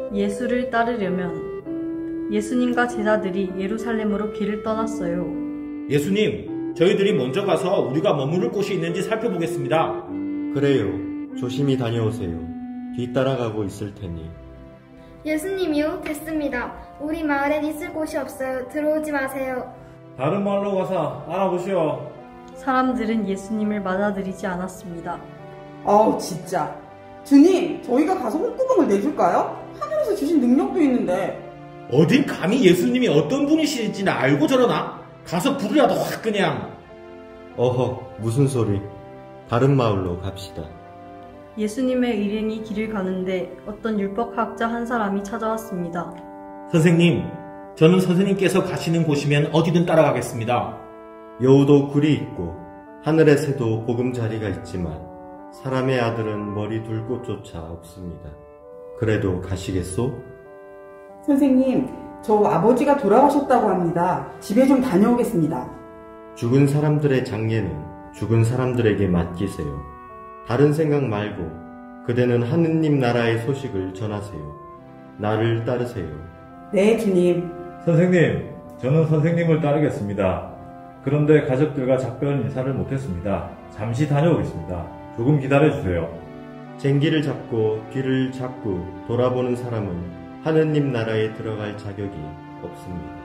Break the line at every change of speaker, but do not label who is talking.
예수를 따르려면 예수님과 제자들이 예루살렘으로 길을 떠났어요.
예수님, 저희들이 먼저 가서 우리가 머무를 곳이 있는지 살펴보겠습니다.
그래요. 조심히 다녀오세요. 뒤따라가고 있을 테니.
예수님이요, 됐습니다. 우리 마을엔 있을 곳이 없어요. 들어오지 마세요.
다른 마을로 가서 알아보시오.
사람들은 예수님을 맞아들이지 않았습니다.
아우 진짜. 주님, 저희가 가서 홍구멍을 내줄까요? 하늘에서 주신 능력도 있는데.
어딘 감히 예수님이 어떤 분이신지는 알고 저러나? 가서 부르라도 확 그냥.
어허, 무슨 소리. 다른 마을로 갑시다.
예수님의 일행이 길을 가는데 어떤 율법학자 한 사람이 찾아왔습니다.
선생님, 저는 선생님께서 가시는 곳이면 어디든 따라가겠습니다.
여우도 굴이 있고 하늘의 새도 보금자리가 있지만 사람의 아들은 머리 둘 곳조차 없습니다. 그래도 가시겠소?
선생님, 저 아버지가 돌아가셨다고 합니다. 집에 좀 다녀오겠습니다.
죽은 사람들의 장례는 죽은 사람들에게 맡기세요. 다른 생각 말고 그대는 하느님 나라의 소식을 전하세요. 나를 따르세요.
네, 주님.
선생님, 저는 선생님을 따르겠습니다. 그런데 가족들과 작별 인사를 못했습니다. 잠시 다녀오겠습니다. 조금 기다려주세요.
쟁기를 잡고 뒤를 자꾸 돌아보는 사람은 하느님 나라에 들어갈 자격이 없습니다.